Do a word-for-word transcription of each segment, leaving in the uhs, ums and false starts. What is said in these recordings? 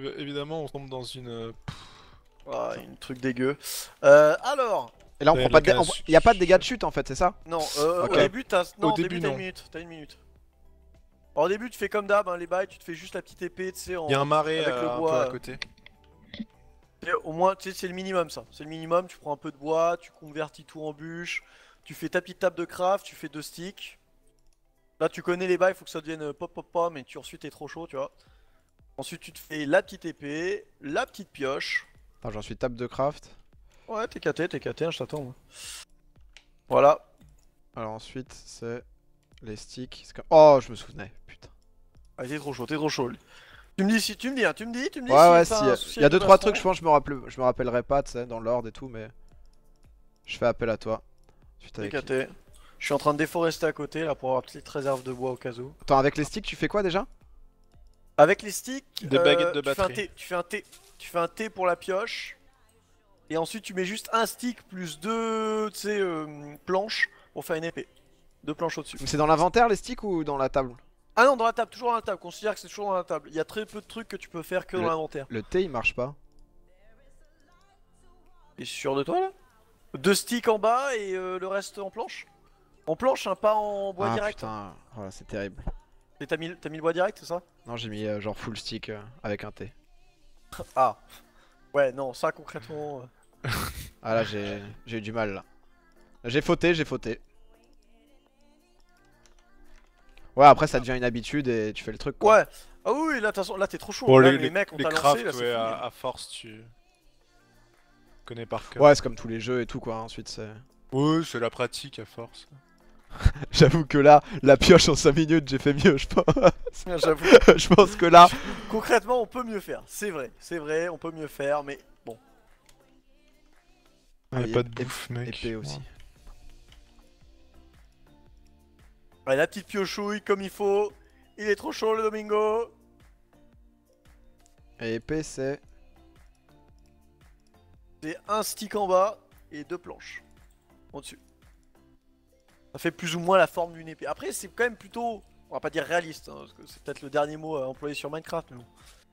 évidemment, on tombe dans une. euh, Ah, une truc dégueu. Euh, alors. Et là on Ouais, prend pas le de dé- gars, on- je- y a pas de je- dégâts de chute en fait, c'est ça? Non, euh, Ok. au début t'as. Non, Au au début début, t'as non. une minute. T'as une minute. Alors, au début tu fais comme d'hab, hein, les bails, tu te fais juste la petite épée, tu sais, en. Il y a un marais avec euh, le un peu bois. à côté. Et au moins, tu sais, c'est le minimum ça. C'est le minimum, tu prends un peu de bois, tu convertis tout en bûche, tu fais ta petite table de craft, tu fais deux sticks. Là tu connais les bails, il faut que ça devienne euh, pop pop pop, mais tu ensuite t'es trop chaud, tu vois. Ensuite tu te fais la petite épée, la petite pioche. Attends, j'en suis table de craft. Ouais, t'es caté, t'es caté, hein, je t'attends. moi. Voilà. Alors ensuite c'est les sticks. C'est comme- Oh je me souvenais, putain. Ah, t'es trop chaud, t'es trop chaud. Tu me dis si tu me dis, hein, tu me dis, tu me dis. Ouais si ouais, t'as si. un euh, souci y a avec deux le trois plastron. trucs, je pense, je me rappelle, je me rappellerai pas, tu sais, dans l'ordre et tout, mais je fais appel à toi. Suite T'es avec... caté. Je suis en train de déforester à côté là pour avoir une petite réserve de bois au cas où. Attends, avec les sticks tu fais quoi déjà? Avec les sticks, Des baguettes de tu fais un batterie. thé, tu fais un thé, tu fais un thé pour la pioche. Et ensuite tu mets juste un stick plus deux, tu sais, euh, planches pour faire une épée. Deux planches au-dessus. C'est dans l'inventaire les sticks ou dans la table? Ah non, dans la table, toujours dans la table. Considère que c'est toujours dans la table. Il y a très peu de trucs que tu peux faire que dans Le- l'inventaire. Le thé il marche pas. T'es sûr de toi là? Deux sticks en bas et euh, le reste en planche? En planche, hein, pas en bois Ah direct. putain, voilà, c'est terrible. Et t'as mis, t'as mis le bois direct, c'est ça? Non, j'ai mis euh, genre full stick euh, avec un thé. Ah. Ouais, non, ça concrètement. euh, Ah là, j'ai j'ai eu du mal là. J'ai fauté, j'ai fauté. Ouais, après ça devient une habitude et tu fais le truc quoi. Ouais. Ah oui, oui, là, de toute façon, là t'es trop chaud. Bon, là, les, les, les, mecs, on les t'a crafts, lancé, là, c'est ouais, fini. à, à force, tu connais par cœur. Ouais, c'est comme tous les jeux et tout quoi, ensuite c'est... Ouais, c'est la pratique à force. J'avoue que là, la pioche en cinq minutes, j'ai fait mieux, je pense. J'avoue. Je pense que là... Concrètement, on peut mieux faire. C'est vrai, c'est vrai, on peut mieux faire, mais bon. Ah, Ah, y a pas et- de bouffe, mec. Épée aussi. Ouais, la petite piochouille comme il faut. Il est trop chaud le Domingo. Et épée c'est... C'est un stick en bas et deux planches en dessus. Ça fait plus ou moins la forme d'une épée. Après, c'est quand même plutôt, on va pas dire réaliste, hein, parce que c'est peut-être le dernier mot à employer sur Minecraft, mais bon.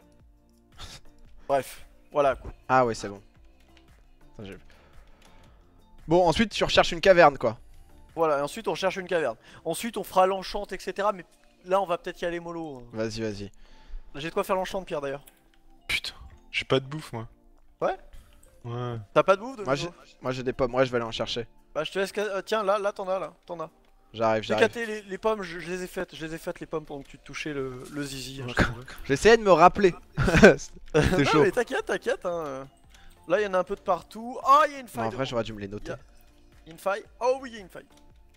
Bref, voilà quoi. Ah ouais, c'est bon. Attends, j'ai- Bon, ensuite tu recherches une caverne quoi. Voilà, et ensuite on cherche une caverne. Ensuite on fera l'enchante, et cetera. Mais là on va peut-être y aller mollo. hein. Vas-y, vas-y. J'ai de quoi faire l'enchante, Pierre d'ailleurs. Putain, j'ai pas de bouffe, moi. Ouais. Ouais. T'as pas de bouffe de Moi nouveau j'ai moi, j'ai des pommes, ouais je vais aller en chercher. Bah je te laisse. euh, tiens, là, là t'en as, là, t'en as. J'arrive, J'ai j'arrive. caté les, les pommes, je, je les ai faites, je les ai faites les pommes pendant que tu te touchais le, le zizi. hein, je t'avoue. J'essayais de me rappeler. C'était Non, chaud. mais t'inquiète, t'inquiète. Hein. Là, il y en a un peu de partout. Oh, il y a une faille. Non, en vrai devant. j'aurais dû me les noter. Y a- Il y a une faille. Oh oui, il y a une faille.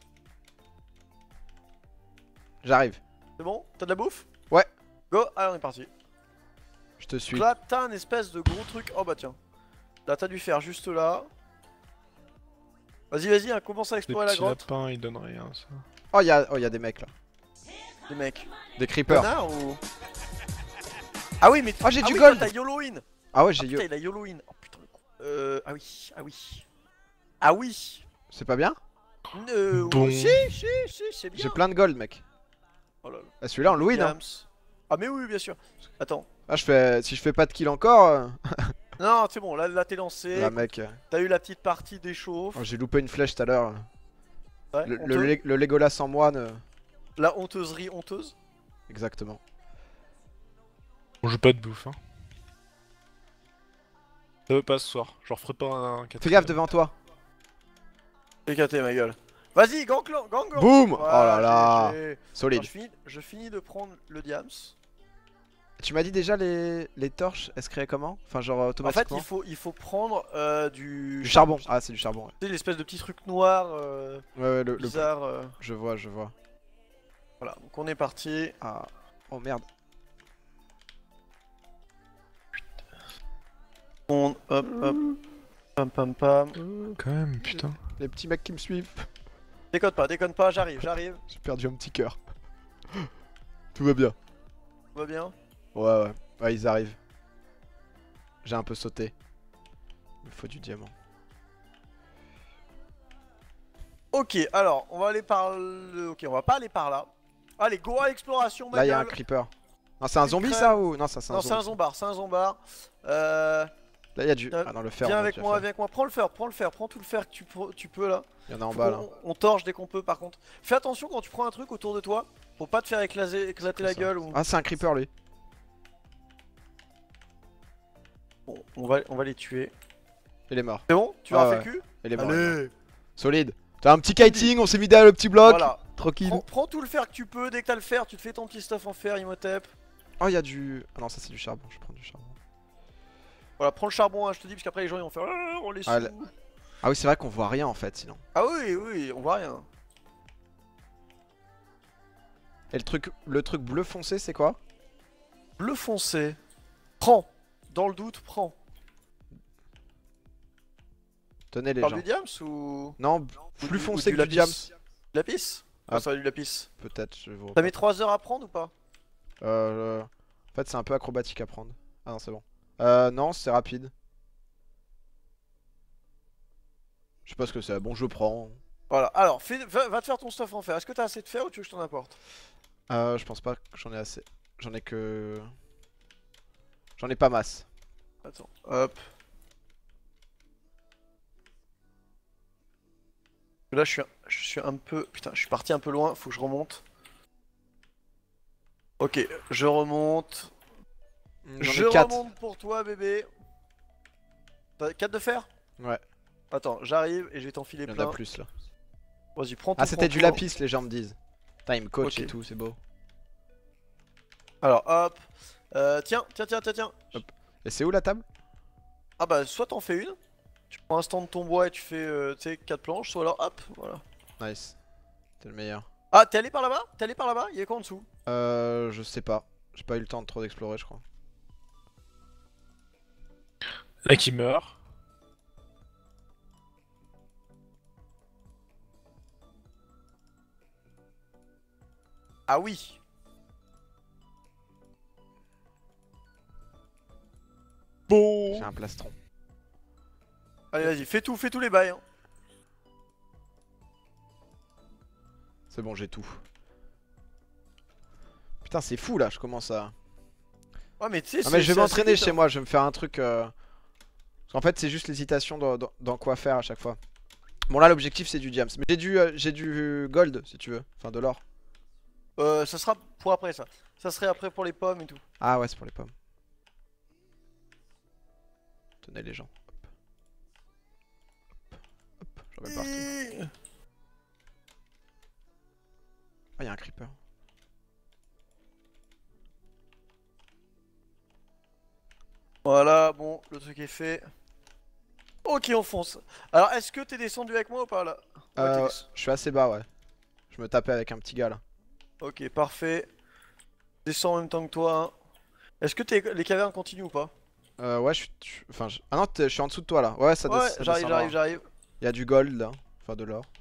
J'arrive. C'est bon? T'as de la bouffe? Ouais. Go, allez, on est parti. Je te suis. Là, t'as un espèce de gros truc. Oh bah tiens. Là, t'as dû faire juste là. Vas-y, vas-y, hein, commence à Les explorer la petits grotte. lapins, ils donnent rien, ça. Oh, il y a... oh, y a des mecs là. Les mecs. Des creepers. Connard ou. Ah oui, mais. Ah, j'ai du oui, gold. toi, T'as YOLO in. Ah ouais, Ah, j'ai putain, eu. il a YOLO in. Oh putain, le con. Euh. Ah oui, ah oui. Ah oui. C'est pas bien? Euh. Bon. Si, si, si, c'est bien. J'ai plein de gold, mec. Oh là là. Ah, celui-là, on le win, hein. Diams. Ah, mais oui, bien sûr. Attends. Ah, je fais... si je fais pas de kill encore... euh, Non, c'est bon, là, là t'es lancé. Là, mec... euh, T'as eu la petite partie d'échauffe. oh, j'ai loupé une flèche tout à l'heure. Ouais, Le, honteux. le, Lé- le Legolas en moine... euh, La honteuserie honteuse. Exactement. Bon, j'ai pas de bouffe, hein. Ça veut pas ce soir. Je referai pas un Fais gaffe devant toi. J'ai caté ma gueule. Vas-y, gang, gang, gang, gang. Boum. Oh Voilà, là là. j'ai- j'ai- Solide. Alors, je, finis, je finis de prendre le diams. Tu m'as dit déjà les... les torches, elles se créaient comment? Enfin genre En fait, automatiquement. il faut, il faut prendre euh, du... Du charbon. Ah, c'est du charbon. Ouais, Tu sais, l'espèce de petit truc noir, euh, ouais, ouais, le, le- bizarre. euh, Je vois, je vois. Voilà, donc on est parti. Ah. Oh merde. On, hop, hop. Pam, pam, pam. Quand même, putain. Les petits mecs qui me suivent. Déconne pas, déconne pas, j'arrive, j'arrive. J'ai perdu un petit cœur. Tout va bien. Tout va bien? Ouais, ouais. Ouais, ils arrivent. J'ai un peu sauté. Il me faut du diamant. Ok, alors, on va aller par le... Ok, on va pas aller par là. Allez, go à l'exploration, ma Là, il y a un gueule. creeper. Non, c'est un Une zombie crème. ça ou. Non, ça c'est un Non, c'est un zombie. zombar, c'est un zombar. Euh... Là, il y a du. Viens- Ah non, le fer. Viens on a avec déjà moi, fait. viens avec moi. Prends le fer, prends le fer, prends tout le fer que tu, peux- tu peux là. Il y en a en Faut bas qu'on- là. On torche dès qu'on peut par contre. Fais attention quand tu prends un truc autour de toi pour pas te faire éclater, éclater la Ça. gueule ou. Ah, c'est un creeper lui. Bon, on va, on va les tuer. Il est mort. C'est bon? Tu Ouais, l'as ouais. fait le cul? Il est mort. il est mort. Allez! Solide. T'as un petit kiting, on s'est mis derrière le petit bloc. Voilà. Tranquille. Prends, prends tout le fer que tu peux, dès que t'as le fer, tu te fais ton petit stuff en fer, Imhotep. Oh, il y a du. Ah non, ça c'est du charbon. Je prends du charbon. Voilà, prends le charbon, hein, je te dis, parce qu'après les gens ils vont faire ah, on les Ah, sous. le- Ah oui, c'est vrai qu'on voit rien en fait sinon. Ah oui, oui, on voit rien. Et le truc, le truc bleu foncé, c'est quoi? Bleu foncé. Prends. Dans le doute, prends. Tenez les Parle gens. du diams ou. Non, ou plus du- foncé ou que du diams. Lapis? Ah, Ah. ça va du lapis. Peut-être, je vous. T'as mis trois heures à prendre ou pas? Euh, En fait, c'est un peu acrobatique à prendre. Ah non, c'est bon. Euh, non, c'est rapide. Je sais pas ce que c'est. Bon, je prends. Voilà, alors fais, va, va te faire ton stuff en fer. Est-ce que t'as assez de fer ou tu veux que je t'en apporte? Euh, je pense pas que j'en ai assez. J'en ai que. J'en ai pas masse. Attends, hop. Là je suis, un, je suis un peu... Putain, je suis parti un peu loin, faut que je remonte. Ok, je remonte. J'en Je ai quatre. remonte pour toi bébé. T'as quatre de fer? Ouais, Attends, j'arrive et je vais t'enfiler il y en plein. a plus là. Vas-y, prends tout. Ah, c'était prends du tout. lapis, les gens me disent. Putain, il me coach Ok. et tout, c'est beau. Alors hop. Euh, tiens, tiens, tiens, tiens, tiens. Et c'est où la table? Ah bah soit t'en fais une. Tu prends un stand de ton bois et tu fais, euh, tu sais, quatre planches. Soit alors hop, voilà. Nice. T'es le meilleur. Ah, t'es allé par là-bas? T'es allé par là-bas? Il y a quoi en dessous? Euh, je sais pas. J'ai pas eu le temps de trop d'explorer, je crois. Là qui meurt. Ah oui. Bon. J'ai un plastron. Allez, vas-y, fais tout, fais tous les bails. Hein. C'est bon, j'ai tout. Putain, c'est fou là, je commence à. Ouais, mais tu sais, Ah, c'est- mais je vais c'est assez m'entraîner vite, chez hein. moi, je vais me faire un truc. Euh... Parce qu'en fait, c'est juste l'hésitation dans, dans- dans quoi faire à chaque fois. Bon, là, l'objectif c'est du diams. Mais j'ai du, euh, j'ai du gold si tu veux. Enfin, de l'or. Euh, ça sera pour après ça. Ça serait après pour les pommes et tout. Ah, ouais, c'est pour les pommes. Tenez les gens. Hop. Hop, hop, j'en mets partout. Ah, y'a un creeper. Voilà, bon, le truc est fait. Ok, on fonce. Alors, est-ce que t'es descendu avec moi ou pas là? Ouais, t'es Euh, descendu. je suis assez bas, ouais. Je me tapais avec un petit gars là. Ok, parfait. Descends en même temps que toi. Hein. Est-ce que t'es- les cavernes continuent ou pas? Euh, ouais, je suis. je- Enfin, je... ah non, t'es- je suis en dessous de toi là. Ouais, ça, des- Ouais, ça j'arrive, descend j'arrive, là. j'arrive. Il y a du gold là. Enfin, de l'or.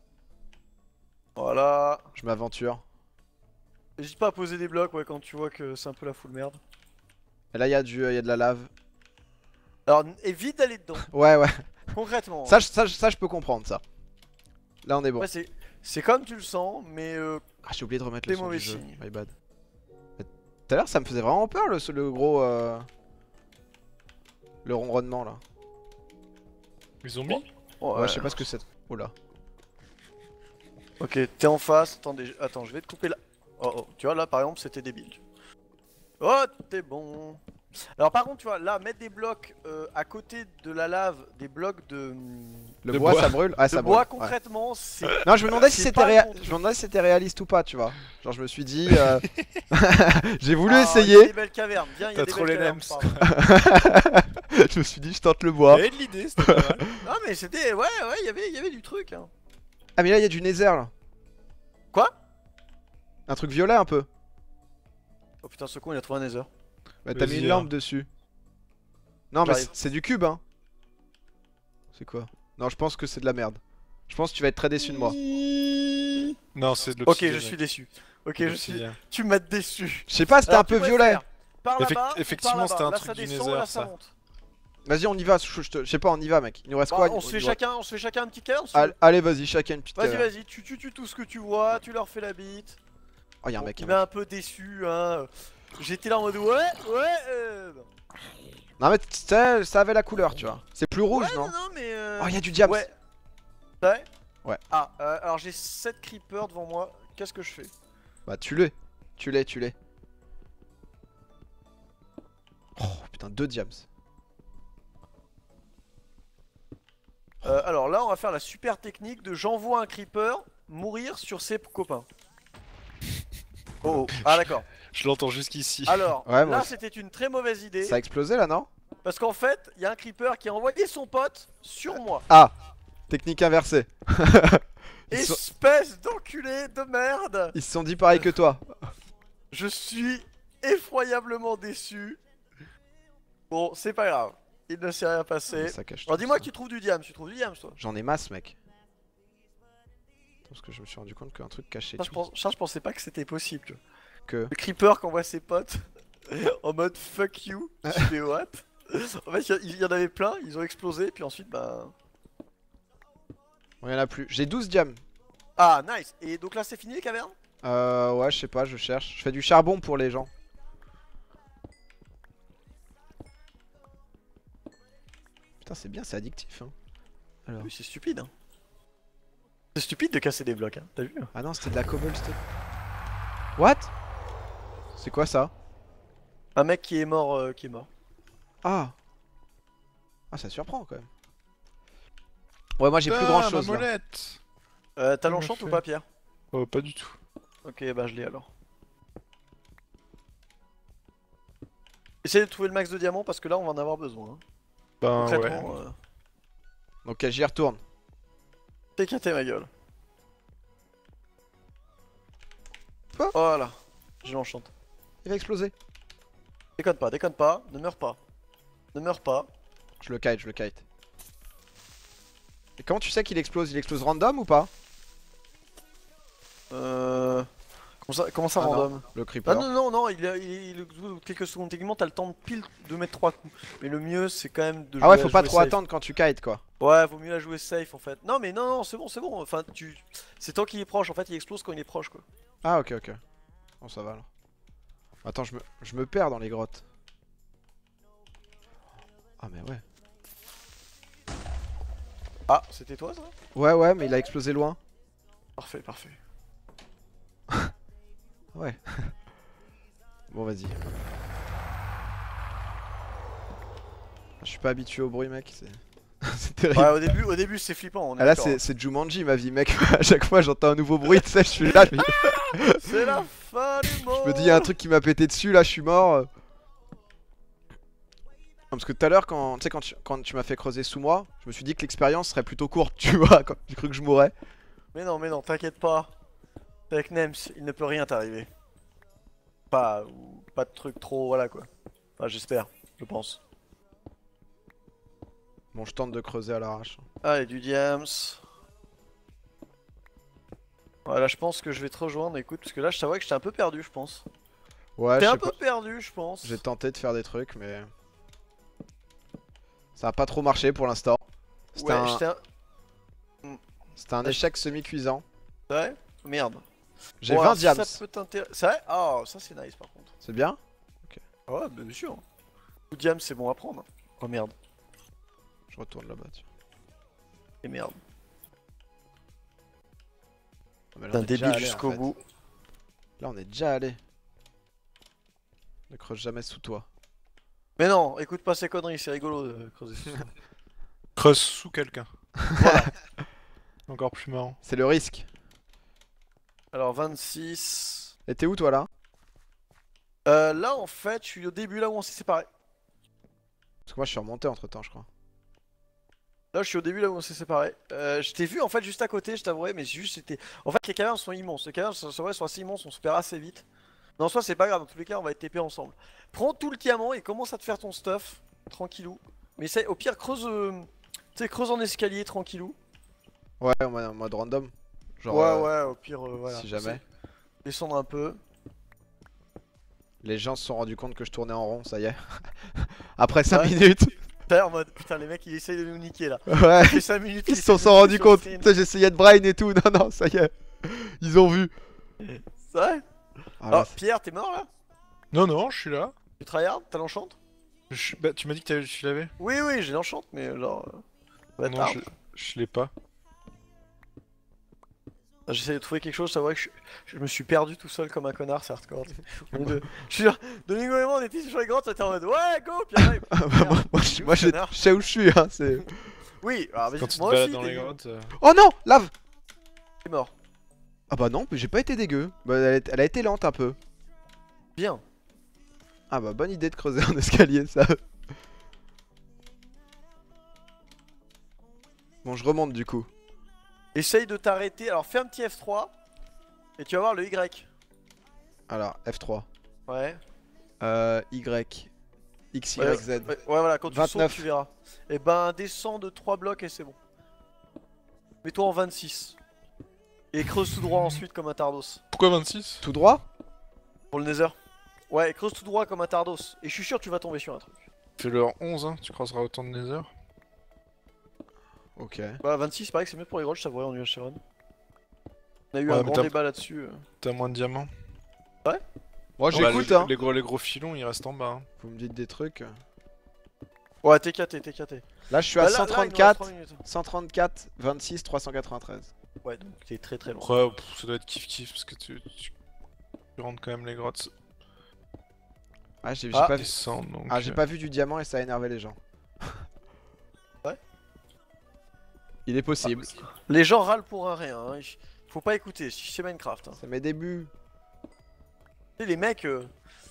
Voilà. Je m'aventure. N'hésite pas à poser des blocs ouais, quand tu vois que c'est un peu la full merde. Et là, il y, a du... il y a de la lave. Alors, évite d'aller dedans, Ouais, ouais. concrètement. Ça, je- ça, je- ça, je peux comprendre ça. Là, on est bon. Ouais, c'est c'est comme tu le sens, mais euh, Ah, j'ai oublié de remettre Des le son mauvais du jeu. signes. My bad. Mais tout à l'heure, ça me faisait vraiment peur le, le gros. Euh... Le ronronnement là. Les zombies. ouais, Ouais, je sais pas ce que c'est. Oh là. Ok, t'es en face. Attendez, attends, je vais te couper là. Oh oh, tu vois là par exemple c'était débile. Oh, t'es bon. Alors par contre, tu vois là, mettre des blocs euh, à côté de la lave, des blocs de, Le De bois, bois. ça brûle. Ah, de ça bois brûle. ouais. concrètement, c'est. Non, je me demandais si c'est c'était pas réa- le bon je me demandais si c'était réaliste ou pas, tu vois. Genre, je me suis dit. euh, J'ai voulu Ah, il y a essayer. des belles cavernes, viens, il y a T'as des trop belles les cavernes. nems. pardon. Je me suis dit, je tente le bois. J'avais de l'idée, c'était pas mal. Non mais c'était, ouais, ouais, il y avait, il y avait du truc. Hein. Ah, mais là, il y a du nether là. Quoi? Un truc violet un peu. Oh putain, ce con il a trouvé un nether. Bah, t'as mis Vas-y, une hein. lampe dessus. Non, mais J'arrive. c'est c'est du cube, hein. C'est quoi? Non, je pense que c'est de la merde. Je pense que tu vas être très déçu de moi. Non, c'est de Ok, l'obsidian. je suis déçu. Ok, mec. je suis. L'obsidian. Tu m'as déçu. Je sais pas, c'était Alors, un peu tu pourrais violet. faire Par Effect- là-bas, ou effectivement, par c'était un là-bas. Là, truc ça du descend, nether, là ça ça. monte. Vas-y, on y va. Je, je te- je sais pas, on y va, mec. Il nous reste Bah, quoi? on se fait Il doit- chacun, on se fait chacun un petit cœur. Allez, allez, vas-y, chacun une petite. Vas-y, caverne. vas-y, tu tues tu, tout ce que tu vois, tu leur fais la bite. Oh, y'a un Bon, mec. il un m'a mec. un peu déçu, hein. J'étais là en mode ouais, ouais. Euh... Non mais tu sais, ça avait la couleur, tu vois. C'est plus rouge, Ouais, non? non, non, mais. Euh... Oh, y'a du diams. Ouais. Ouais. Ouais. Ah, euh, alors j'ai sept creepers devant moi. Qu'est-ce que je fais? Bah, tue-les. Tue-les, tue-les. Oh putain, deux diams. Euh, alors là, on va faire la super technique de j'envoie un creeper mourir sur ses copains. Oh, oh. Ah d'accord. Je l'entends jusqu'ici. Alors, Ouais, moi là aussi. c'était une très mauvaise idée. Ça a explosé là, non? Parce qu'en fait, il y a un creeper qui a envoyé son pote sur moi. Ah, technique inversée. Ils, sont... Espèce d'enculé de merde. Ils se sont dit pareil que toi. Je suis effroyablement déçu. Bon, c'est pas grave. Il ne s'est rien passé. Ça cache Alors tout, dis-moi ça. que tu trouves du diams, tu trouves du diams toi. J'en ai masse, mec. Parce que je me suis rendu compte qu'un truc caché. Ça, je, pense... ça, je pensais pas que c'était possible. Tu vois. Que. Le creeper qui envoie ses potes en mode fuck you. Je fais what? En fait, il y, y en avait plein, ils ont explosé, puis ensuite, bah. Bon, y'en a plus. J'ai douze diams. Ah, nice. Et donc là, c'est fini les cavernes? Euh, ouais, je sais pas, je cherche. Je fais du charbon pour les gens. Putain, c'est bien, c'est addictif. Hein. Alors. Oui, c'est stupide. Hein. C'est stupide de casser des blocs, hein. T'as vu? Ah non, c'était de la cobblestone. What? C'est quoi ça? Un mec qui est mort, euh, qui est mort. Ah. Ah, ça surprend quand même. Ouais, moi j'ai plus grand chose. Ma Là. molette. Euh, T'as Comment l'enchant je ou fais pas, Pierre? Oh, pas du tout. Ok, bah je l'ai alors. Essayez de trouver le max de diamants parce que là, on va en avoir besoin. Hein. Ben ouais. Concrètement, euh... Donc j'y retourne. T'es caté ma gueule. Quoi? Voilà, je l'enchante. Il va exploser. Déconne pas, déconne pas, ne meurs pas. Ne meurs pas. Je le kite, je le kite. Et comment tu sais qu'il explose? Il explose random ou pas? Euh... Comment ça, comment ça Ah non, random? le creeper. Ah non, non, non, il, a- il, il- quelques secondes. Techniquement, t'as le temps de pile de mettre trois coups. Mais le mieux, c'est quand même de jouer Ah ouais, à faut pas jouer trop safe. attendre quand tu kites quoi. Ouais, vaut mieux la jouer safe en fait. Non, mais non, non, c'est bon, c'est bon. Enfin, tu. C'est tant qu'il est proche, en fait, il explose quand il est proche quoi. Ah ok, ok. Bon, ça va alors. Attends, je me, je me perds dans les grottes. Ah mais ouais. Ah, c'était toi ça? Ouais, ouais, mais il a explosé loin. Parfait, parfait. Ouais. Bon, vas-y. Je suis pas habitué au bruit, mec. C'est c'est terrible. Ouais, au début, au début c'est flippant. On est Ah, là, d'accord, c'est c'est Jumanji, ma vie, mec. À chaque fois, j'entends un nouveau bruit, tu sais, je suis là. Je me, hein. C'est la fin du monde. je me dis, il y a un truc qui m'a pété dessus, là, je suis mort. Parce que tout à l'heure, quand, tu sais, quand tu, quand tu m'as fait creuser sous moi, je me suis dit que l'expérience serait plutôt courte, tu vois. Quand j'ai cru que je mourrais. Mais non, mais non, t'inquiète pas. Avec Nems, il ne peut rien t'arriver. Pas, ou pas de truc trop, voilà quoi. Enfin, j'espère, je pense. Bon, je tente de creuser à l'arrache. Allez, du diams. Voilà, je pense que je vais te rejoindre, écoute, parce que là, je t'avoue que j'étais un peu perdu, je pense. Ouais, T'es je un sais peu pas. perdu, je pense. J'ai tenté de faire des trucs, mais ça a pas trop marché pour l'instant. C'était Ouais, un, j'étais un... c'était un échec semi-cuisant. Ouais. Merde. J'ai Bon, vingt alors, si diams. ça peut t'intéresser. C'est vrai? Ah, ça c'est nice par contre. C'est bien? Ah ouais, bah, bien sûr. Tout diams, c'est bon à prendre. Oh merde. Je retourne là-bas. tiens. Et merde. Ah, mais là, T'es on un est déjà débile allé, en jusqu'au fait. bout. Là, on est déjà allé. Ne creuse jamais sous toi. Mais non, écoute pas ces conneries, c'est rigolo de creuser sous ça. Creuse sous quelqu'un. Voilà. Encore plus marrant. C'est le risque. Alors vingt-six. Et t'es où toi là? Euh, là en fait, je suis au début là où on s'est séparés. Parce que moi je suis remonté entre temps, je crois. Là, je suis au début là où on s'est séparés. Euh, je t'ai vu en fait juste à côté, je t'avouerai, mais juste c'était. En fait, les cavernes sont immenses. Les cavernes sont, sont, sont assez immenses, on se perd assez vite. Mais en soi, c'est pas grave, dans tous les cas, on va être T P ensemble. Prends tout le diamant et commence à te faire ton stuff, tranquillou. Mais essaye, au pire, creuse. Euh, tu sais, creuse en escalier, tranquillou. Ouais, en mode, en mode random. Genre, ouais, euh, ouais, au pire, euh, voilà. si jamais. C'est- Descendre un peu. Les gens se sont rendus compte que je tournais en rond, ça y est. Après cinq Ouais. minutes. T'es en mode, putain, les mecs, ils essayent de nous niquer là. Ouais. Ça fait cinq minutes. Ils se essaient sont de sont nous rendus niquer compte. sur Tu stream. sais, j'essayais de brain et tout. Non, non, ça y est. Ils ont vu. C'est vrai? Ah, là, Oh, Pierre, t'es mort là? Non, non, je suis là. Tu tryhard? T'as l'enchant? Je- Bah, tu m'as dit que t'avais- tu l'avais? Oui, oui, j'ai l'enchant, mais genre. euh, Non, bâtard. je, je l'ai pas. J'essaie de trouver quelque chose, c'est vrai que je, je me suis perdu tout seul comme un connard, c'est hardcore. On est deux- Je suis là, Domingo et moi on était sur les grottes, on était en mode ouais, go! Puis après, Ah bah, moi, moi, je- moi, je je sais où je suis, hein, c'est... oui, alors vas-y, Quand tu te moi balades aussi, dans t'es les grottes. euh, Oh non, lave. t'es mort. Ah bah non, mais j'ai pas été dégueu. Bah, elle, est- elle a été lente un peu. Bien. Ah bah bonne idée de creuser un escalier, ça. Bon, je remonte du coup. Essaye de t'arrêter, alors fais un petit F trois, et tu vas voir le Y. Alors, F trois. Ouais. Euh, Y. X, Ouais, Y, Z. Ouais, ouais, voilà, quand tu vingt-neuf. sautes, tu verras. Et ben, descends de trois blocs et c'est bon. Mets-toi en vingt-six. Et creuse tout droit ensuite comme un Tardos. Pourquoi vingt-six? Tout droit? Pour le Nether. Ouais, creuse tout droit comme un Tardos. Et je suis sûr que tu vas tomber sur un truc. Fais-le en onze, hein, tu creuseras autant de Nether. Ok. Bah, vingt-six, pareil que c'est mieux pour les grottes, je t'avouerai en U H C run. On a eu Ouais, un mais grand t'as- débat là-dessus. euh. T'as moins de diamants. Moi Bah, j'écoute, les, hein. les gros, les gros filons, ils restent en bas. Hein. Vous me dites des trucs. Ouais, T K T, T K T. Là je suis Bah, à là- là, il nous reste cent trente-quatre, trois minutes. cent trente-quatre, vingt-six, trois cent quatre-vingt-treize. Ouais, donc t'es très très loin. Après, pff, ça doit être kiff-kiff parce que tu, tu, tu rentres quand même les grottes. Ah j'ai j'ai Ah, pas vu. Descendre, donc, Ah j'ai euh, pas vu du diamant et ça a énervé les gens. Ouais. Il est possible. Les gens râlent pour un rien. Hein. il- Faut pas écouter, c'est Minecraft. Hein. C'est mes débuts. Tu sais, les mecs. euh,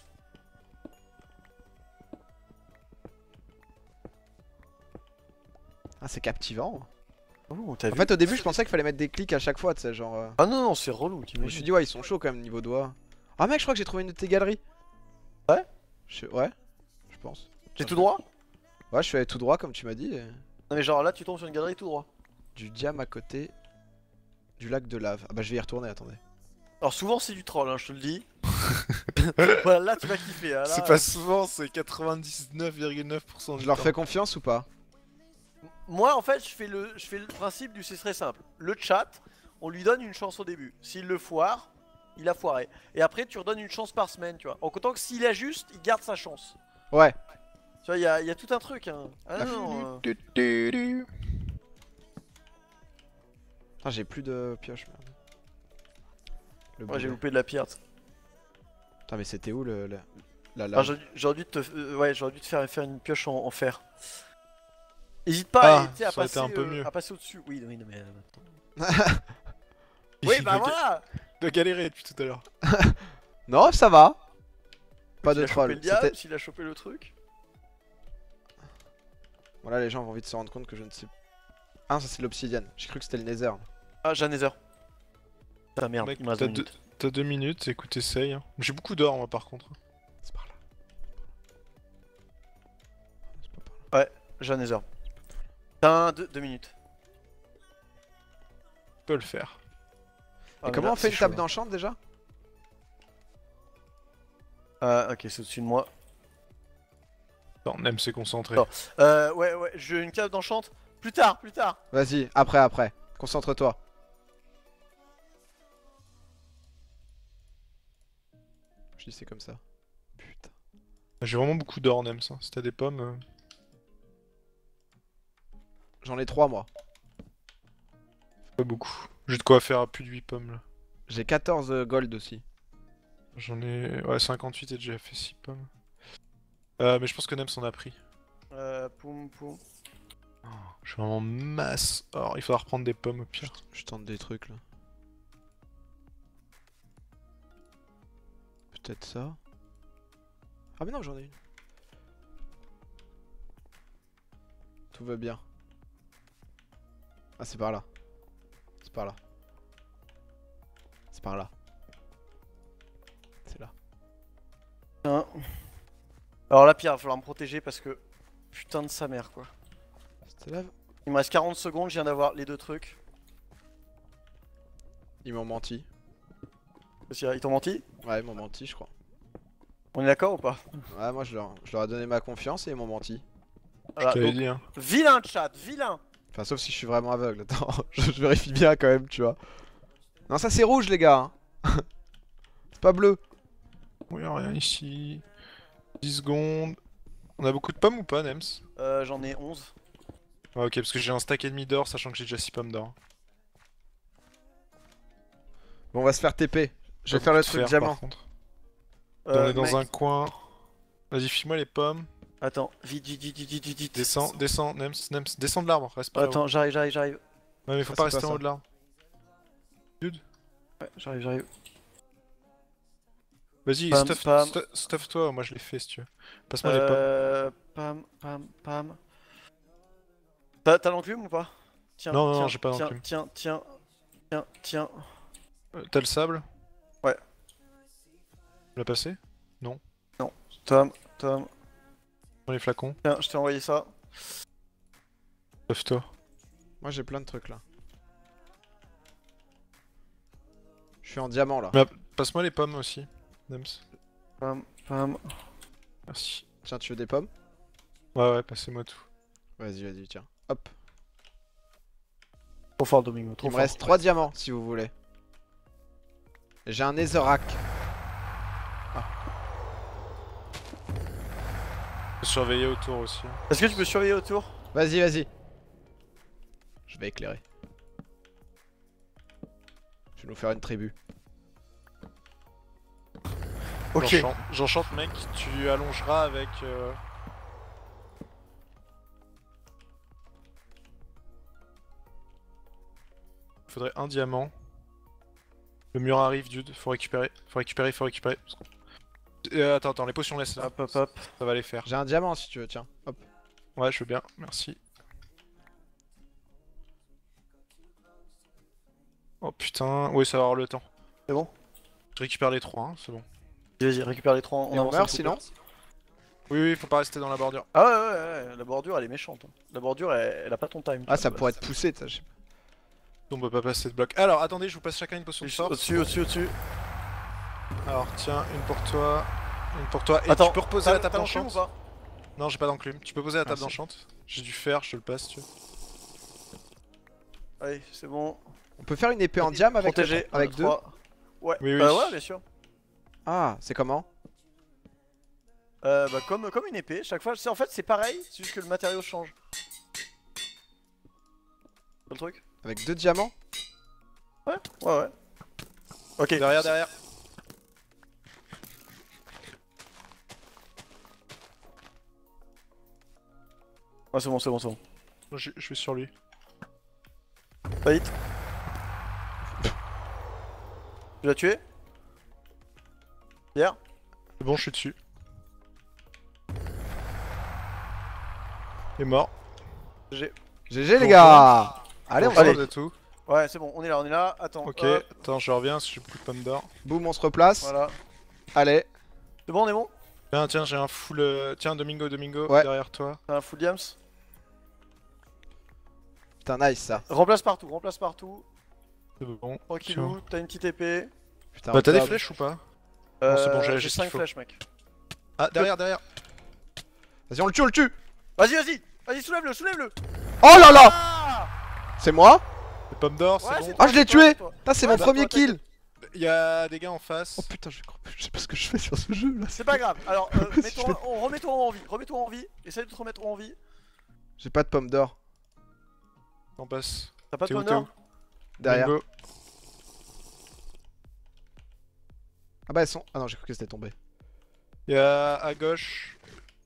Ah c'est captivant. Oh, t'as En vu fait au début je pensais qu'il fallait mettre des clics à chaque fois, tu sais genre... euh, Ah non, non, c'est relou, Je me suis t'imagines. dit ouais ils sont chauds quand même niveau doigt. Ah mec je crois que j'ai trouvé une de tes galeries. Ouais je... Ouais, je pense. T'es tout droit? Ouais je suis allé tout droit comme tu m'as dit. et- Non, mais genre là, tu tombes sur une galerie tout droit. Du diam à côté du lac de lave. Ah bah je vais y retourner, attendez. Alors, souvent, c'est du troll, hein, je te le dis. Voilà, là, tu vas kiffer. Hein, là, C'est pas souvent, c'est quatre-vingt-dix-neuf virgule neuf pour cent du Je leur temps. fais confiance ou pas? Moi, en fait, je fais le, je fais le principe du c'est très simple. Le chat, on lui donne une chance au début. S'il le foire, il a foiré. Et après, tu redonnes une chance par semaine, tu vois. En comptant que s'il ajuste, il garde sa chance. Ouais. Tu vois, il y a, il y a tout un truc. Hein. Ah La non, euh, Du, du, du. Ah j'ai plus de pioche merde. Le ouais, j'ai boulet. loupé de la pierre. Putain mais c'était où le, le- la Ah, lave? j'aurais dû- j'aurais dû te, euh, ouais, j'aurais dû te faire, faire une pioche en, en fer. Hésite pas Ah, à, tu sais, à ça aurait été passer, un peu euh, mieux. à passer au-dessus. Oui, oui, non mais. euh, attends. Oui, Il bah doit ga- voilà. doit galérer depuis tout à l'heure. Non ça va. Pas S'il de a chopé troll. le diable, C'était- s'il a chopé le truc. Voilà les gens vont vite se rendre compte que je ne sais... Ah ça c'est l'obsidienne. J'ai cru que c'était le nether. Ah, j'ai un nether. Ah merde, Mec, il me reste t'as deux deux, minutes. t'as deux minutes, écoute, essaye. hein. J'ai beaucoup d'or moi par contre. C'est par là. C'est pas par là. J'ai un nether. T'as un, deux, deux minutes. Tu peux le faire. Ah, Et mais comment là, on fait c'est une chaud, table là. d'enchant déjà? Ah, ok, c'est au-dessus de moi. Attends, Nem s'est concentré. Non. Euh, ouais, ouais, j'ai une cave d'enchante. Plus tard, plus tard. Vas-y, après, après. Concentre-toi. Je dis c'est comme ça. Putain. J'ai vraiment beaucoup d'or, Nem, ça. Si t'as des pommes. euh, J'en ai trois moi. Pas beaucoup. J'ai de quoi faire plus de huit pommes là. J'ai quatorze euh, gold aussi. J'en ai. Ouais, cinquante-huit et j'ai déjà fait six pommes. Euh, mais je pense que Nem s'en a pris. Euh, poum, poum. Oh, je suis vraiment masse. Or, il faudra reprendre des pommes au pire. Je tente des trucs là. Peut-être ça. Ah mais non j'en ai une. Tout va bien. Ah c'est par là. C'est par là. C'est par là. C'est là. Un. Alors la pierre, il va falloir me protéger parce que. Putain de sa mère quoi. C'était là. Il me reste quarante secondes, je viens d'avoir les deux trucs. Ils m'ont menti. Parce qu'ils t'ont menti. Ouais ils m'ont menti je crois. On est d'accord ou pas? Ouais moi je leur, je leur ai donné ma confiance et ils m'ont menti. Voilà, Je t'avais donc, dit, hein. vilain chat, vilain. Enfin sauf si je suis vraiment aveugle. Attends, je, je vérifie bien quand même tu vois. Non ça c'est rouge les gars. hein. C'est pas bleu. Oui, rien ici. dix secondes. On a beaucoup de pommes ou pas, Nems? Euh, J'en ai onze. Ouais, ok, parce que j'ai un stack et demi d'or, sachant que j'ai déjà six pommes d'or. Bon, on va se faire T P. Je Pas vais faire le beaucoup de truc fer, diamant. par contre. Euh, on est dans mec, un coin. Vas-y, file-moi les pommes. Attends, vite, vite, vite, vite, vite, vite, vite. Descends, descends, Nems, Nems, descends de l'arbre, reste pas là-haut. Attends, j'arrive, j'arrive, j'arrive. Ouais, mais faut Ah, pas c'est rester pas en haut ça. de l'arbre. Dude. Ouais, j'arrive, j'arrive. Vas-y, Pam, stuff, pam. stu- stuff-toi, moi je l'ai fait si tu veux. Passe-moi les pommes. Euh. Pam, pam, pam. T'as t'as l'enclume ou pas? Tiens, Non, non, tiens, non, j'ai pas tiens, d'enclume. tiens, tiens, tiens, tiens. Euh, T'as le sable? Ouais. Tu l'as passé? Tom, Tom. Dans les flacons? Tiens, je t'ai envoyé ça. Stuff-toi. Moi j'ai plein de trucs là. Je suis en diamant là. Mais, passe-moi les pommes aussi, Nems. Pam, pam. Merci. Tiens, tu veux des pommes? Ouais, ouais, passez-moi tout. Vas-y, vas-y, tiens. Hop. Trop fort, Domingo, trop Il me fort. reste trois diamants si vous voulez. Et j'ai un netherrack. Faut surveiller autour aussi. Est-ce que tu peux surveiller autour? Vas-y, vas-y. Je vais éclairer. Je vais nous faire une tribu. Ok. J'enchante, j'enchante, mec, tu allongeras avec... Euh... Il faudrait un diamant. Le mur arrive, dude, faut récupérer, faut récupérer, faut récupérer. Euh, attends, attends, les potions laisse là. Hop, hop, hop. Ça va les faire. J'ai un diamant si tu veux, tiens. Hop. Ouais, je veux bien, merci. Oh putain, oui, ça va avoir le temps. C'est bon? Je récupère les trois, hein, c'est bon. Vas-y, récupère les trois. Et on avance un meurt petit sinon? peu. Oui, oui, faut pas rester dans la bordure. Ah ouais, ouais, ouais, la bordure elle est méchante. hein. La bordure elle, elle a pas ton time. Ah, tu ça vois, pourrait bah, être poussé, ça, je sais pas. On peut pas passer de bloc. Alors, attendez, je vous passe chacun une potion de c'est- force. Au-dessus, au-dessus, au-dessus. Alors, tiens, une pour toi, une pour toi. Et Attends, tu peux reposer t'as- la table t'as l'enclume d'enchante. ou pas? Non, j'ai pas d'enclume. Tu peux poser la table Merci. d'enchante. J'ai du fer, je te le passe, tu veux. Allez, c'est bon. On peut faire une épée en diam avec, Protégé. avec un, deux? trois. Ouais. Oui, oui. Euh, ouais, bien sûr. Ah, c'est comment? Euh, bah comme, comme une épée, chaque fois, c'est en fait c'est pareil, c'est juste que le matériau change. C'est le truc? Avec deux diamants? Ouais, ouais, ouais. Ok. Derrière, derrière. Ouais, c'est bon, c'est bon, c'est bon. Moi, Je, je suis sur lui. Pas vite. Tu l'as tué? Hier? C'est bon, je suis dessus. Il est mort. G. G G les Bon, gars! Allez, on Bon, se Allez. ça, c'est tout. Ouais, c'est bon, on est là, on est là. Attends. Ok, hop, attends, je reviens, j'ai plus de pommes d'or. boum, on se replace. voilà. Allez. C'est bon, on est bon? Tiens, tiens, j'ai un full. euh, Tiens, Domingo, Domingo, Ouais. derrière toi. T'as un full diams? Putain, nice ça. Remplace partout, remplace partout. C'est bon. Tranquillou, t'as une petite épée. Putain, Bah, t'as des regarde. flèches ou pas? Euh, c'est bon, j'ai- j'ai j'ai ce qu'il cinq faut. flèches, mec. Ah, derrière, derrière. Vas-y, on le tue, on le tue! Vas-y, vas-y! Vas-y, soulève-le, soulève-le! Oh là là! Ah! C'est moi? Les pommes d'or, Ouais, c'est c'est bon. Ah, je l'ai c'est toi, tué! c'est toi. Putain, c'est Ouais, mon bah, premier toi, kill! Il y a des gars en face. Oh putain, je, je sais pas ce que je fais sur ce jeu là. C'est pas grave, alors euh, Si mets-toi je en- on- remets-toi en vie, remets-toi en vie, essaye de te remettre en vie. J'ai pas de pomme d'or. On passe. T'as pas de T'es où, bonheur? t'es où Derrière. Domingo. Ah bah elles sont. Ah non, j'ai cru que c'était tombé. Il y a à gauche.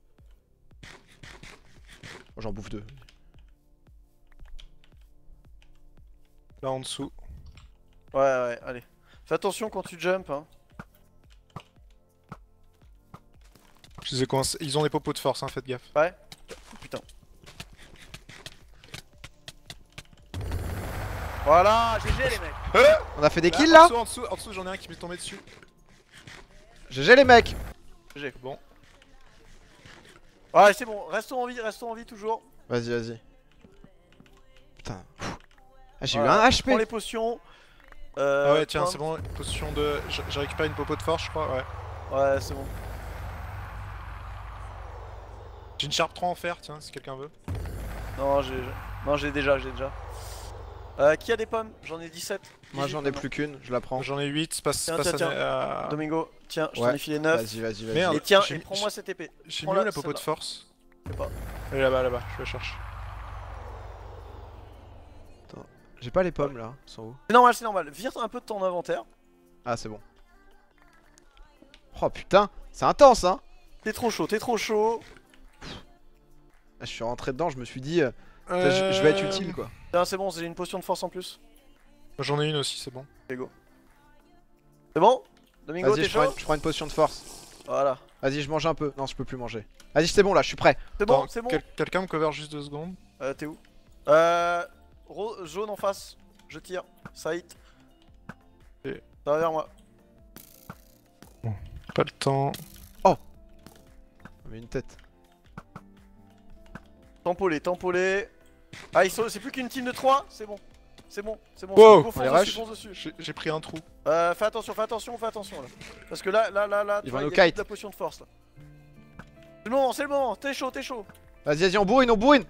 Oh, j'en bouffe deux. Là en dessous. Ouais, ouais, allez. Fais attention quand tu jump, hein. Je les ai coincés. Ils ont des popos de force, hein, faites gaffe. Ouais. Oh, putain. Voilà, G G les mecs. On a fait des Là, kills en là? dessous, en dessous, en dessous, j'en ai un qui m'est tombé dessus. G G les mecs! G G. Bon. Ouais, c'est bon, restons en vie, restons en vie toujours. Vas-y, vas-y. Putain. Ah, j'ai Voilà. eu un H P! Prends les potions. Euh, Ah ouais, tiens, prends- c'est bon. Potion de. J'ai j'ai récupéré une popo de force, je crois. Ouais. Ouais, c'est bon. J'ai une charpe trois en fer, tiens, si quelqu'un veut. Non, j'ai non, j'ai déjà, j'ai déjà. Euh, qui a des pommes? J'en ai dix-sept. Moi j'en ai plus qu'une, je la prends. J'en ai huit, passe, Tiens, passe tiens, à- tiens. à- Domingo, tiens, je Ouais. t'en ai filé neuf. Vas-y, vas-y, vas-y. Merde. Et tiens, j'ai et mis- prends-moi cette épée. J'ai mis Prends-la, où la popo celle-là. de force? Je sais pas. Elle est là-bas, là-bas, je la cherche. J'ai pas les pommes là, elles sont où? C'est normal, c'est normal. Vire un peu de ton inventaire. Ah, c'est bon. Oh putain, c'est intense hein. T'es trop chaud, t'es trop chaud. Je suis rentré dedans, je me suis dit, euh, je, je vais être utile quoi. Tiens, c'est bon, j'ai une potion de force en plus. J'en ai une aussi, c'est bon. C'est bon? Domingo, Vas-y, t'es je, prends chaud? une- je prends une potion de force. Voilà. Vas-y, je mange un peu. Non, je peux plus manger. Vas-y, c'est bon là, je suis prêt. C'est bon, Attends, c'est bon. quel- Quelqu'un me cover juste deux secondes? Euh, t'es où? Euh. ro- Jaune en face. Je tire. Ça hit. Et- Ça va vers moi. Pas le temps. Mais une tête. Tempolé, tempolé. Ah, ils sont... c'est plus qu'une team de trois? C'est bon. C'est bon, c'est bon. Wow, Go, fonce on les dessus, rush. fonce dessus. J'ai j'ai pris un trou. Euh, fais attention, fais attention, fais attention là. Parce que là, là, là, là, Ils tu vont vois, nous il y a kite. toute la potion de force là. C'est le moment, c'est le moment. T'es chaud, t'es chaud. Vas-y, vas-y, on bourrine, on bourrine.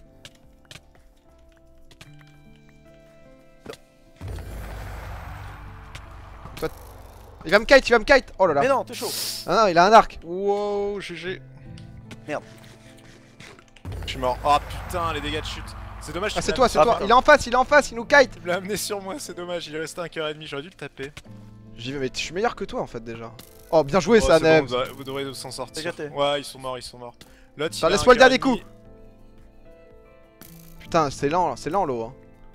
Toi- Il va me kite, il va me kite. Oh là là. Mais non, t'es chaud. Ah non, il a un arc. Wow, G G. Merde. Je suis mort. Oh putain, les dégâts de chute. C'est dommage. Ah, tu c'est me toi, l'as- c'est Ah, toi. putain. Il est en face, il est en face, il nous kite. Tu me l'as amené sur moi, c'est dommage. Il est resté un cœur et demi. J'aurais dû le taper. J'y vais, mais je suis meilleur que toi en fait déjà. Oh, bien joué, Oh, ça, c'est Nem. bon, vous aurez- vous devrez s'en sortir. Dégâté. Ouais, ils sont morts, ils sont morts. L'autre, il Attends, a un laisse-moi le cœur dernier et demi. coup. Putain, c'est lent, c'est lent l'eau. Hein.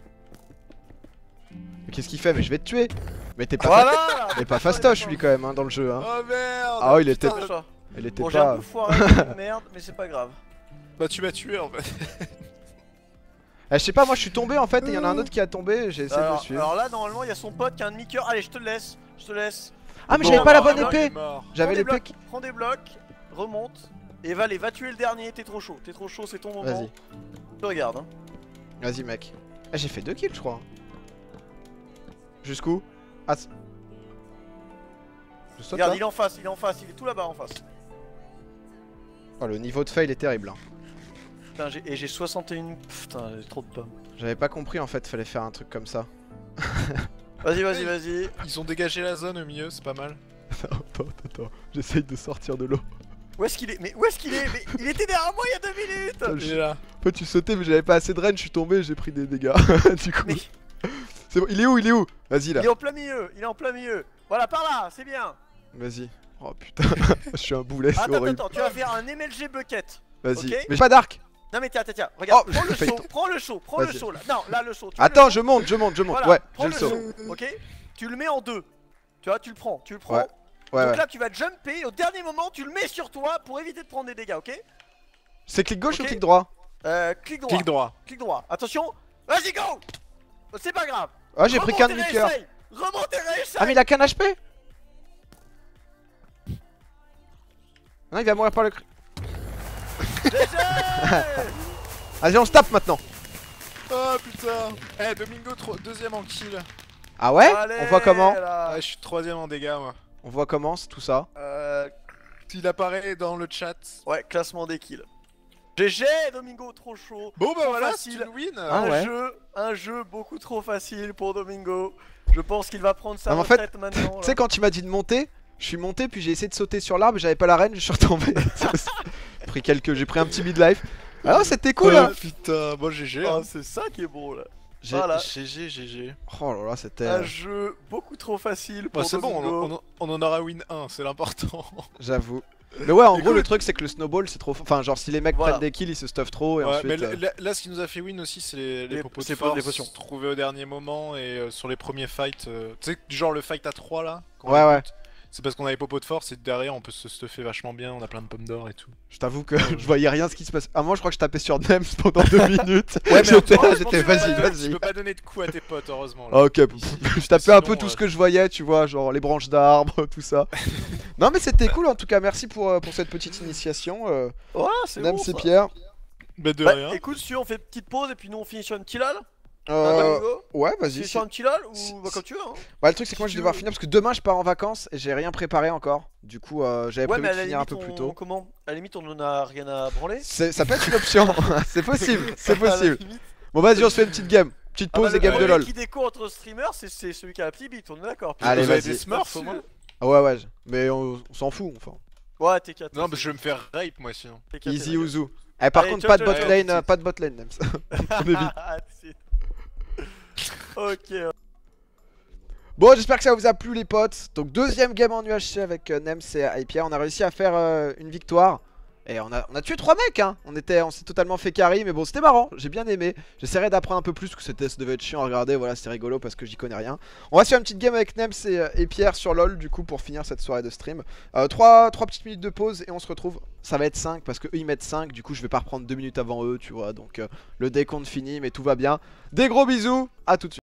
Mais qu'est-ce qu'il fait? Mais je vais te tuer. Mais t'es pas, Voilà. fa- t'es pas fastoche lui quand même hein, dans le jeu. Hein. Oh merde. Ah, il était, Putain, le chat. il était Bon, j'ai un pas. peu foiré, de merde, mais c'est pas grave. Bah, tu m'as tué en fait. Eh, je sais pas, moi je suis tombé en fait et il y en a un autre qui a tombé. J'ai essayé de le Alors, suivre. alors là, normalement, il y a son pote qui a un demi-cœur. Allez, je te le laisse. Je te laisse. Ah, mais bon, j'avais pas la alors, bonne alors, Il est épée. mort. J'avais Prends des l'épée. blocs, prends des blocs, remonte. Et va, allez, va tuer le dernier. T'es trop chaud. T'es trop chaud, c'est ton moment. Vas-y, Je regarde. Hein. vas-y, mec. Eh, j'ai fait deux kills, je crois. Jusqu'où? Ah, c'est- je saute Regarde, là. il est en face, il est en face, il est tout là-bas en face. Oh, le niveau de fail est terrible. Hein. Putain, j'ai- et j'ai soixante et un. Putain, j'ai trop de pommes. J'avais pas compris en fait, fallait faire un truc comme ça. Vas-y, vas-y, vas-y. Ils ont dégagé la zone au milieu, c'est pas mal. Attends, attends, j'essaye de sortir de l'eau. Où est-ce qu'il est? Mais où est-ce qu'il est? Mais il était derrière moi il y a deux minutes. Il est là. En fait, tu sautais, mais j'avais pas assez de range, je suis tombé, j'ai pris des dégâts. du coup, Mais c'est bon. Il est où? Il est où? Vas-y là. il est en plein milieu, il est en plein milieu. Voilà, par là, c'est bien. Vas-y. Oh putain, je suis un boulet, c'est Attends, horrible. attends, tu vas faire un M L G bucket. Vas-y. ok. Mais j'ai pas d'arc. Non mais tiens, tiens, tiens, regarde, Oh, prends le j'ai failli saut, to- prends le saut, prends le Vas-y. saut là. Non, là le saut. tu veux Attends, le je monte, je monte, je monte. Voilà, ouais, prends j'ai le saut. ok. Tu le mets en deux. Tu vois, tu le prends, tu le prends. Ouais, Ouais, Donc ouais. là, tu vas jumper. Et au dernier moment, tu le mets sur toi pour éviter de prendre des dégâts, ok? C'est clic gauche ok. ou clic droit? Euh, clic droit. Clic droit. Clic droit. Attention. Vas-y, go. C'est pas grave. Ah, j'ai pris qu'un Remonte et demi-cœur. réessaye. Remonte et réessaye. Ah, mais il a qu'un H P? Non, il va mourir par le cri. G G. Vas-y, on se tape maintenant. Oh putain. Eh, Domingo, tro- deuxième en kill. Ah ouais? Allez, On voit comment? là. Ah, je suis troisième en dégâts, moi. On voit comment, c'est tout ça? Euh, Il apparaît dans le chat. ouais, classement des kills. G G, Domingo, trop chaud. Bon, bah Trop voilà, facile. c'est une win. Ah un ouais. jeu, un jeu beaucoup trop facile pour Domingo. Je pense qu'il va prendre sa Ah, mais en fait, retraite maintenant. Tu sais, quand tu m'as dit de monter, je suis monté, puis j'ai essayé de sauter sur l'arbre, j'avais pas la reine, je suis retombé. J'ai pris quelques, j'ai pris un petit midlife. Ah, c'était cool, hein. Oh, putain, bon, G G. là. hein. Ah, c'est ça qui est bon là. J'ai- Voilà. G G, G G. Oh là là, c'était. Un euh, jeu beaucoup trop facile pour Bon, c'est bon, Domingo. on, on- on en aura win un, c'est l'important. J'avoue. Mais ouais, en Écoute. gros, le truc, c'est que le snowball, c'est trop. Enfin, genre, si les mecs Voilà. prennent des kills, ils se stuffent trop, et Ouais, ensuite. mais euh, là, là, ce qui nous a fait win aussi, c'est les, les Les- popos de c'est pas force les potions. trouvés au dernier moment et euh, sur les premiers fights. euh, tu sais, du genre le fight à trois là. quand Ouais, on ouais. débute, c'est parce qu'on a les popos de force et derrière on peut se stuffer vachement bien, on a plein de pommes d'or et tout. Je t'avoue que je voyais rien ce qui se passe. À moi, je crois que je tapais sur Nems pendant deux minutes. Ouais, mais j'étais en- là, en- j'étais tu vas-y, peux- vas-y. Tu peux pas donner de coups à tes potes, heureusement. Ah, Là. ok, Ici- je tapais un peu sinon, tout euh, ce que je voyais, tu vois, genre les branches d'arbres, tout ça. Non, mais c'était cool en tout cas, merci pour, euh, pour cette petite initiation. Euh, Ouais, c'est Nems bon. et ça. Pierre. Bah, de Bah, rien. écoute, si on fait une petite pause et puis nous on finit sur une petite lol. Hein, Euh, Domingo ouais, Tu vas-y. fais si- sur un petit lol si- ou bah, comme tu veux hein. Bah, le truc, c'est que moi, si je tu vais devoir veux. finir parce que demain, je pars en vacances et j'ai rien préparé encore. Du coup, euh, j'avais Ouais, prévu mais à de la finir un limite, peu plus on... tôt. comment À la limite, on en a rien à branler. C'est- Ça peut être une option, c'est possible, c'est À la possible. limite. Bon, vas-y, on se fait une petite game. Petite Ah bah, pause le et game de premier LoL. qui déco entre streamers, c'est c'est celui qui a la petite bite, on est d'accord. Allez, Vous avez vas-y. des smurfs au moins? Ah ouais, ouais, mais on, on s'en fout, enfin. Ouais, T quatre. Non, parce que je vais me faire rape moi sinon. T quatre, Easy T quatre. Uzu. Eh, par Allez, contre, ciao, pas de ciao, bot ciao, lane, tout de euh, suite. pas de bot lane, Nems. On évite. Ah, c'est- Ok. Bon, j'espère que ça vous a plu, les potes. Donc, deuxième game en U H C avec euh, Nems et Hypia. On a réussi à faire euh, une victoire. Et on a, on a tué trois mecs, hein. On était, on s'est totalement fait carry, mais bon, c'était marrant. J'ai bien aimé. J'essaierai d'apprendre un peu plus, parce que c'était, ça devait être chiant à regarder. Voilà, c'était rigolo parce que j'y connais rien. On va se faire une petite game avec Nems et, euh, et Pierre sur LoL, du coup, pour finir cette soirée de stream. Euh, trois petites minutes de pause et on se retrouve. Ça va être cinq parce que eux ils mettent cinq. Du coup, je vais pas reprendre deux minutes avant eux, tu vois. Donc, euh, le décompte fini, mais tout va bien. Des gros bisous. À tout de suite.